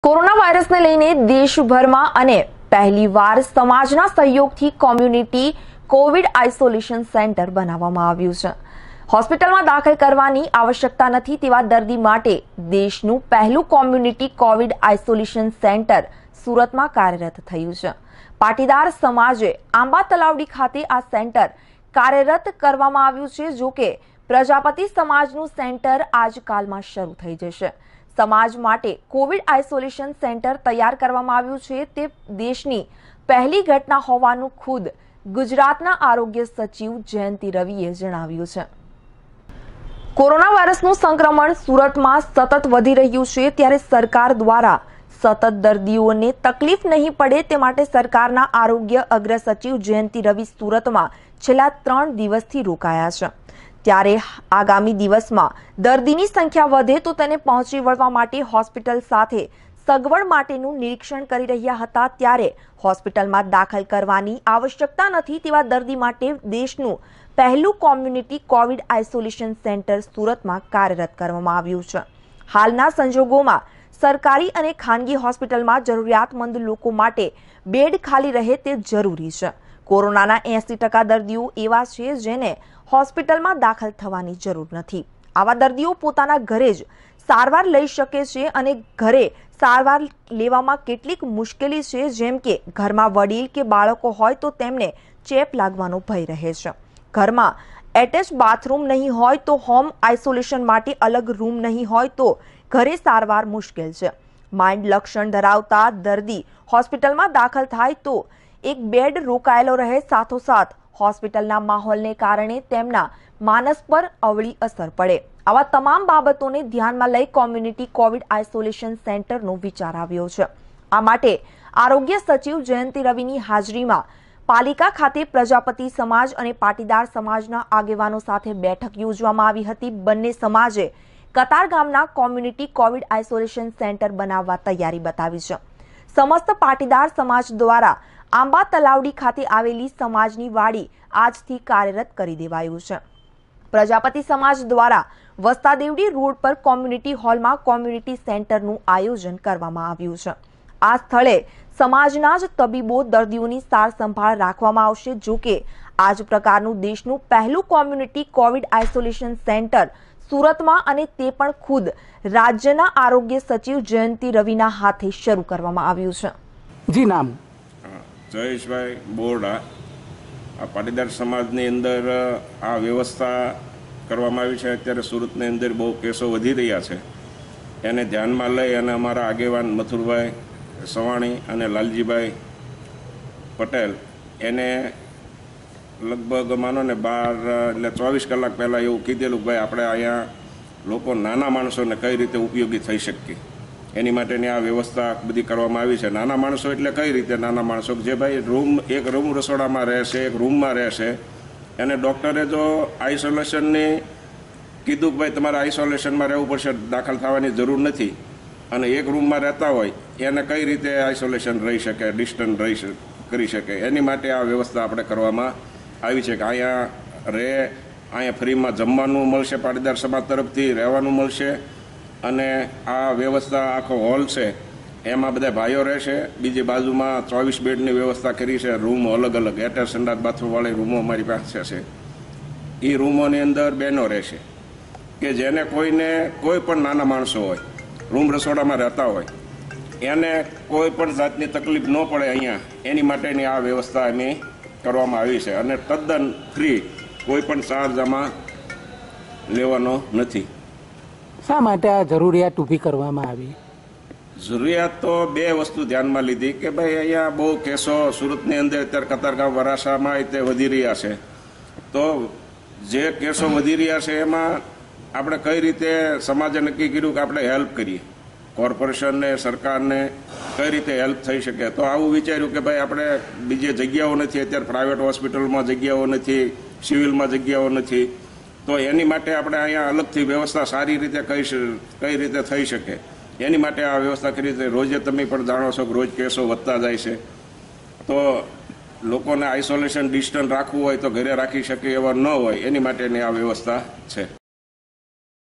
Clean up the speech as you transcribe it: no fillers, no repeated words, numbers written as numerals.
Corona વાયરસને લઈને દેશભરમાં અને પહેલીવાર સમાજના સહયોગથી કોમ્યુનિટી કોવિડ આઇસોલેશન સેન્ટર બનાવવામાં આવ્યું છે। હોસ્પિટલમાં દાખલ કરવાની આવશ્યકતા નથી તેવા દર્દી માટે દેશનું પહેલું કોમ્યુનિટી કોવિડ આઇસોલેશન સેન્ટર સુરતમાં કાર્યરત થયું છે। પાટીદાર સમાજે આંબા તલાવડી ખાતે આ સેન્ટર કાર્યરત કરવામાં આવ્યું છે। જો કે પ્રજાપતિ સમાજનું સેન્ટર આજકાલમાં શરૂ થઈ જશે। समाज माटे कोविड आइसोलेशन सेंटर तैयार करवामां आव्युं छे ते देशनी पहली घटना होवानुं खुद गुजरातना आरोग्य सचिव जयंती रविए जणाव्युं छे। कोरोना वायरसनुं संक्रमण सूरतमां सतत वधी रह्युं छे त्यारे सरकार द्वारा सतत दर्दीओने तकलीफ नहीं पड़े ते माटे सरकारना आरोग्य अग्र सचिव जयंती रवि सूरतमां छेल्ला 3 दिवसथी रोकाया छे। ત્યારે આગામી દિવસમાં દર્દીની સંખ્યા વધે તો તેને પહોંચી વળવા માટે હોસ્પિટલ સાથે સગવડ માટેનું નિરીક્ષણ કરી રહ્યા હતા। ત્યારે હોસ્પિટલમાં દાખલ કરવાની આવશ્યકતા નથી તેવા દર્દી માટે દેશનું પહેલું કોમ્યુનિટી કોવિડ આઇસોલેશન સેન્ટર સુરતમાં કાર્યરત કરવામાં આવ્યું છે। હાલના સંજોગોમાં સરકારી અને ખાનગી હોસ્પિટલમાં જરૂરિયાતમંદ લોકો માટે બેડ ખાલી રહે તે જરૂરી છે। કોરોનાના 80% દર્દીઓ એવા છે જેને હોસ્પિટલમાં દાખલ થવાની જરૂર નથી। આવા દર્દીઓ પોતાના ઘરે જ સારવાર લઈ શકે છે અને ઘરે સારવાર લેવામાં કેટલીક મુશ્કેલી છે, જેમ કે ઘરમાં વડીલ કે બાળકો હોય તો તેમને ચેપ લાગવાનો ભય રહે છે। ઘરમાં એટેચ બાથરૂમ નહીં હોય તો હોમ આઇસોલેશન માટે અલગ રૂમ નહીં હોય તો ઘરે સારવાર મુશ્કેલ છે। માઇલ્ડ લક્ષણ ધરાવતા દર્દી હોસ્પિટલમાં દાખલ થાય તો એક બેડ રોકાયેલો રહે, સાથોસાથ હોસ્પિટલના માહોલને કારણે તેમના માનસ પર અવળી અસર પડે। આવા તમામ બાબતોને ધ્યાનમાં લઈ કોમ્યુનિટી કોવિડ આઇસોલેશન સેન્ટરનો વિચાર આવ્યો છે। આ માટે આરોગ્ય સચિવ જયંતી રવિની હાજરીમાં પાલિકા ખાતે પ્રજાપતિ સમાજ અને પાટીદાર સમાજના આગેવાનો સાથે બેઠક યોજવામાં આવી હતી। બંને સમાજે કતારગામના કોમ્યુનિટી કોવિડ આઇસોલેશન સેન્ટર બનાવવા તૈયારી બતાવી છે। સમસ્ત પાટીદાર સમાજ દ્વારા आंबा तलावडी खाते आवेली समाजनी वाड़ी आजथी कार्यरत करी देवायुं छे। प्रजापति समाज द्वारा वस्तादेवडी रोड पर कोम्युनिटी हॉल में कोम्युनिटी सेंटरनुं आयोजन करवामां आव्युं छे। आ स्थळे समाजना ज तबीबो दर्दीओनी सार संभाळ राखवामां आवशे। जो के आज प्रकारनुं देशनुं पहलुं कोम्युनिटी कोविड आइसोलेशन सेंटर सूरतमां अने ते पण खुद राज्यना आरोग्य सचिव जयंती रविना हाथे शरू करवामां आव्युं छे। जी नाम जयेश भाई बोरडा। आ पाटीदार समाजनी अंदर आ व्यवस्था करवामां आवी छे। अत्यारे सूरतनी अंदर बहु केसो वधी रह्या छे, एने ध्यानमां लई अने अमारा आगेवान मथुरभाई सवाणी अने लालजीभाई पटेल एने लगभग मानो ने 12 એટલે 24 કલાક પહેલા એવું કીધેલું ભાઈ આપણે અહીંયા લોકો નાના માણસોને કઈ રીતે ઉપયોગી થઈ શકીએ એની માટેની આ વ્યવસ્થા બધી કરવામાં આવી છે। નાના માણસો એટલે કઈ રીતે નાના માણસો જે ભાઈ એક રૂમ રસોડામાં રહેશે, એક રૂમમાં રહેશે, અને ડૉક્ટરે જો આઇસોલેશનની કીધું કે ભાઈ તમારે આઇસોલેશનમાં રહેવું પડશે, દાખલ થવાની જરૂર નથી, અને એક રૂમમાં રહેતા હોય એને કઈ રીતે આઇસોલેશન રહી શકે, ડિસ્ટન્સ કરી શકે, એની માટે આ વ્યવસ્થા આપણે કરવામાં આવી છે કે અહીંયા રહે, અહીંયા ફ્રીમાં જમવાનું મળશે, પાટીદાર સમાજ તરફથી રહેવાનું મળશે, અને આ વ્યવસ્થા આખો હોલ છે એમાં બધા ભાઈઓ રહેશે। બીજી બાજુમાં 24 બેડની વ્યવસ્થા કરી છે। રૂમો અલગ અલગ એટેચ સંડાસ બાથરૂમવાળી રૂમો અમારી પાસે છે। એ રૂમોની અંદર બહેનો રહેશે કે જેને કોઈ પણ નાના માણસો હોય, રૂમ રસોડામાં રહેતા હોય, એને કોઈ પણ જાતની તકલીફ ન પડે અહીંયા એની માટેની આ વ્યવસ્થા અમે કરવામાં આવી છે, અને તદ્દન ફ્રી, કોઈ પણ ચાર્જ આમાં લેવાનો નથી। શા માટે આ જરૂરિયાત ઊભી કરવામાં આવી? જરૂરિયાત તો બે વસ્તુ ધ્યાનમાં લીધી કે ભાઈ અહીંયા બહુ કેસો સુરતની અંદર અત્યારે કતારગામ વરાછામાં તે વધી રહ્યા છે, તો જે કેસો વધી રહ્યા છે એમાં આપણે કઈ રીતે સમાજે નક્કી કર્યું કે આપણે હેલ્પ કરીએ, કોર્પોરેશનને, સરકારને કઈ રીતે હેલ્પ થઈ શકે। તો આવું વિચાર્યું કે ભાઈ આપણે બીજી જગ્યાઓ નથી, અત્યારે પ્રાઇવેટ હોસ્પિટલમાં જગ્યાઓ નથી, સિવિલમાં જગ્યાઓ નથી, તો એની માટે આપણે અહીંયા અલગથી વ્યવસ્થા સારી રીતે કઈ રીતે થઈ શકે એની માટે આ વ્યવસ્થા કરી છે। રોજે તમે પણ જાણો છો કે રોજ કેસો વધતા જાય છે, તો લોકોને આઇસોલેશન ડિસ્ટન્સ રાખવું હોય તો ઘરે રાખી શકે એવા ન હોય એની માટેની આ વ્યવસ્થા છે।